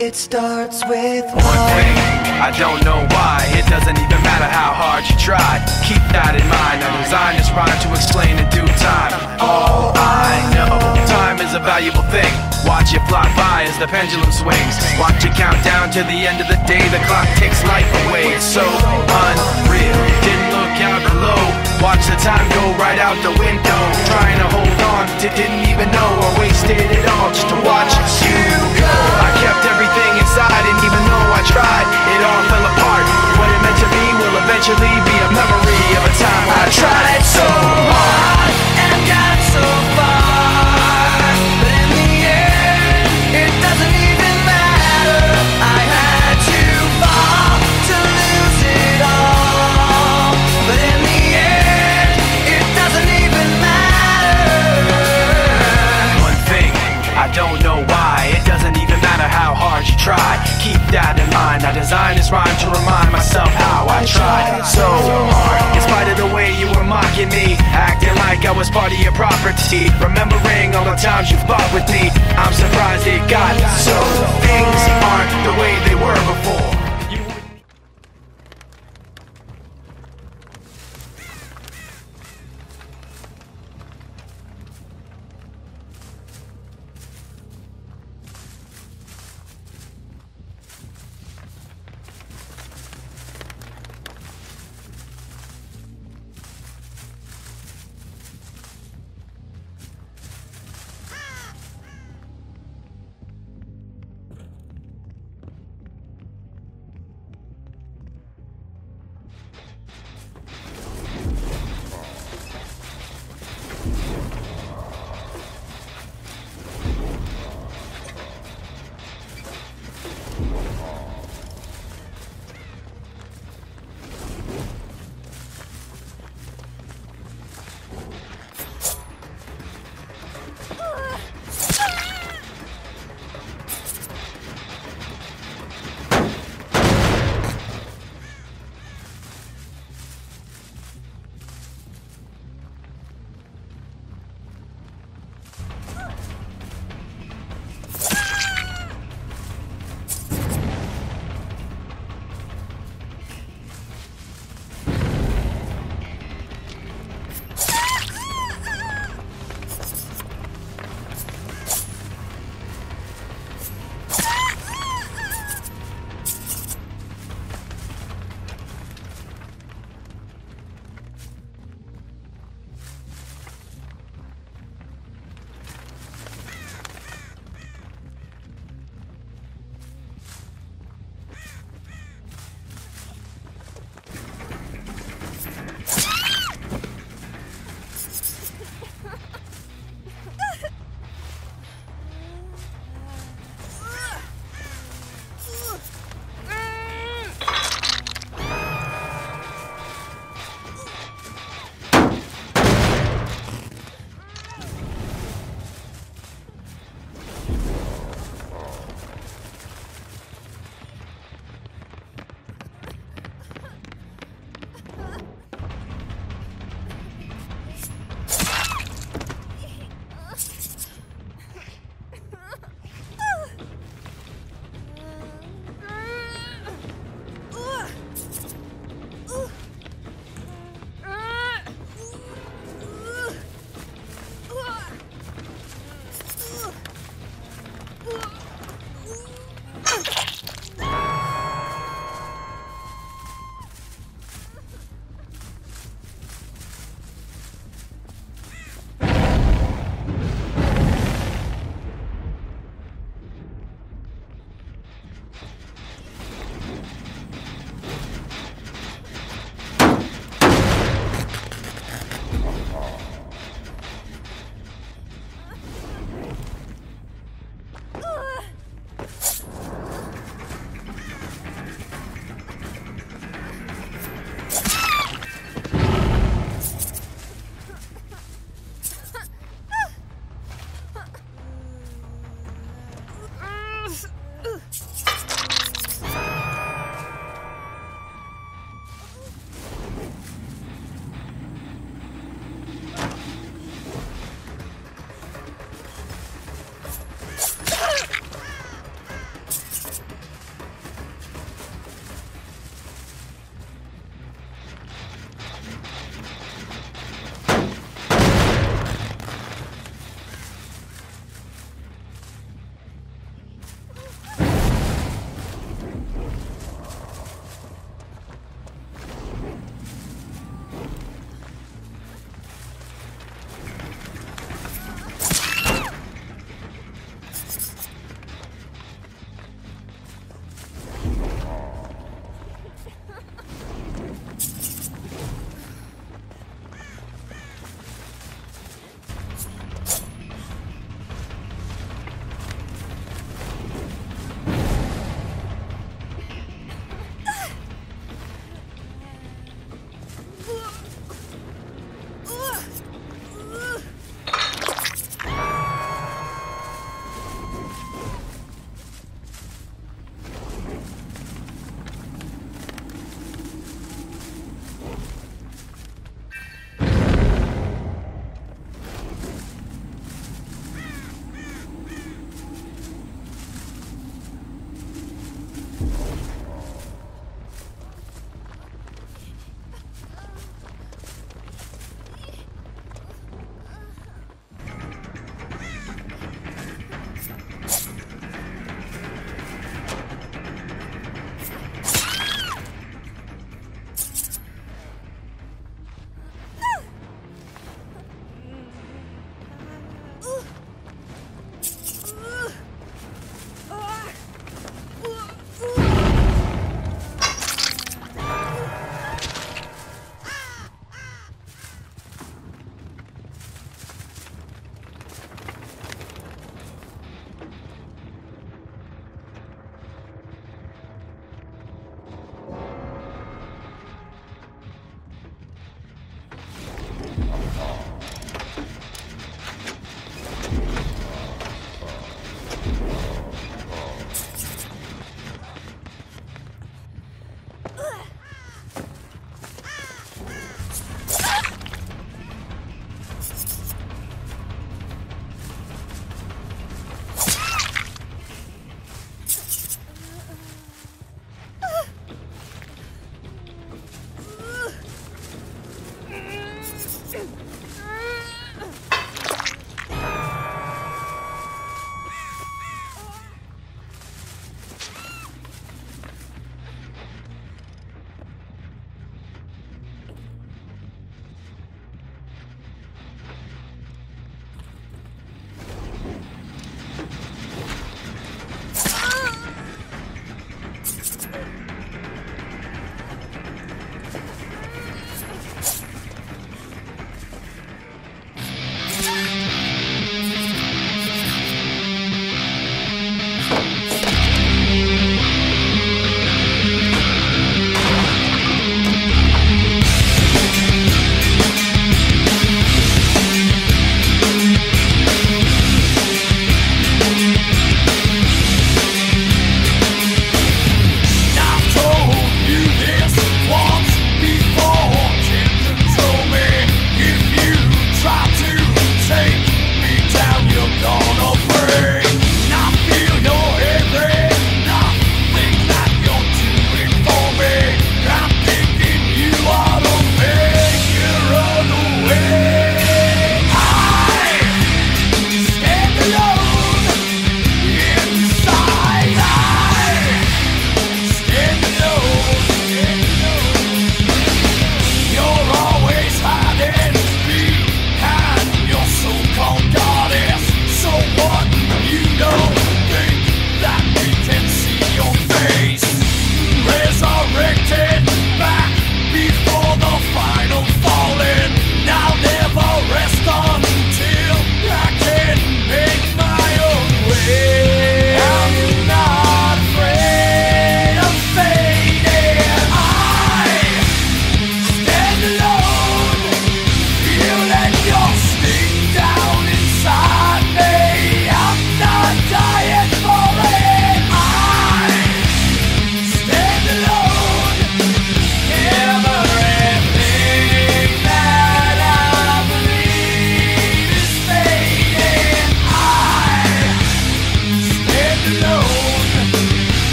It starts with one thing, I don't know why. It doesn't even matter how hard you try. Keep that in mind. I designed this rhyme to explain in due time. All I know, time is a valuable thing. Watch it fly by as the pendulum swings. Watch it count down to the end of the day. The clock takes life away. It's so unreal. Didn't look out below. Watch the time go right out the window. Trying to hold on to didn't even know, or wasted it all just to watch you go. I kept everything inside, and even though I tried, it all fell apart. What it meant to be will eventually be a memory of a time I tried so hard and got so far, but in the end, it doesn't even matter. I had to fall to lose it all, but in the end, it doesn't even matter. One thing, I don't know why. It doesn't even matter how hard you try. Keep that in mind. I designed this rhyme to remind myself how I tried so hard. In spite of the way you were mocking me, acting like I was part of your property, remembering all the times you fought with me, I'm surprised it got so